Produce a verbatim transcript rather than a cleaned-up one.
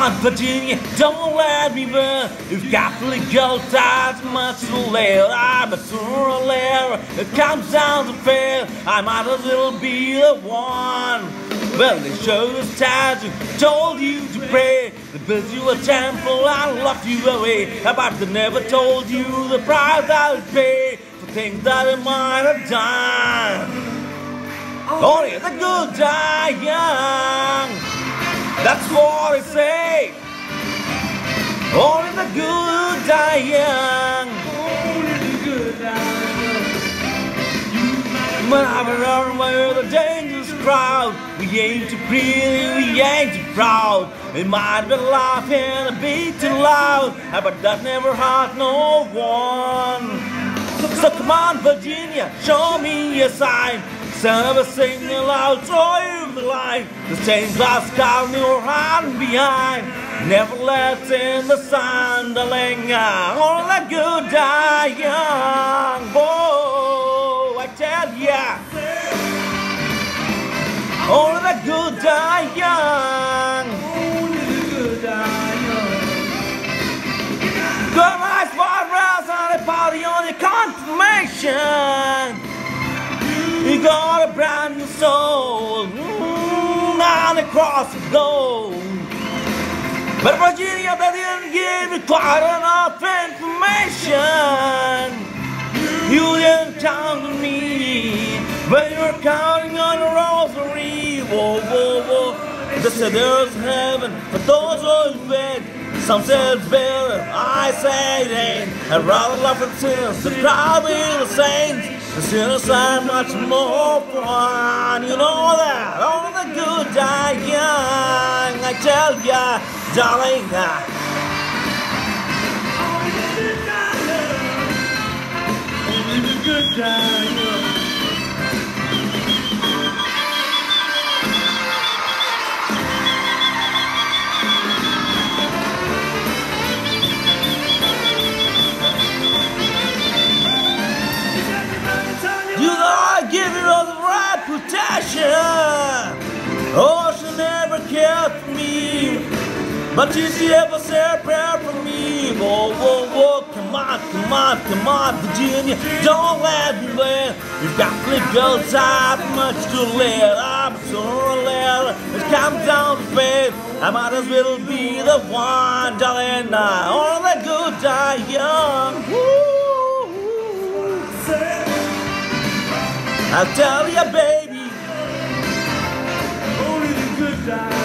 on, Virginia, don't let me burn. If Catholic girl dies much too late, I'm a sooner or later. It comes down to fail, I might as well be the one. Well, they showed us statue, told you to pray. They built you a temple and locked you away. But they never told you the price I would pay for things that I might have done. Only the good die young. That's what I say. Only the good die young. Only the good die young. When I run with a dangerous crowd, we ain't too pretty, we ain't too proud. It might be laughing a bit too loud, but that never hurt no one. So come on, Virginia, show me a sign. Son of a singing loud, throw you the line. The stained glass car in your hand behind. Never left in the sun, darling. Only the good die young. Oh, I tell ya. Only the good die young. Only the good die young. Good night, for rest on a party on your confirmation. You got a brand new soul, mm, on the cross of gold. But Virginia, they didn't give you quite enough information. You didn't count on me, but you're counting on a rosary. Whoa, whoa, whoa. They said there's heaven for those who beg. Some say it's better, I say it ain't. I'd rather love the sinners than probably the saints. The sinners are much more fun, you know that. Only the good die young, I tell ya, darling. Only the good die young. You know I give you all the right protection. Oh, she never cared for me, but did she ever say a prayer for me? Whoa, whoa, whoa, come on, come on, come on, Virginia, don't let me win. You've got the girls out much too late. I'm sooner or later, it comes down to fate. I might as well be the one, darling. All the good die young. Woo. I'll tell you, baby. Only the good die.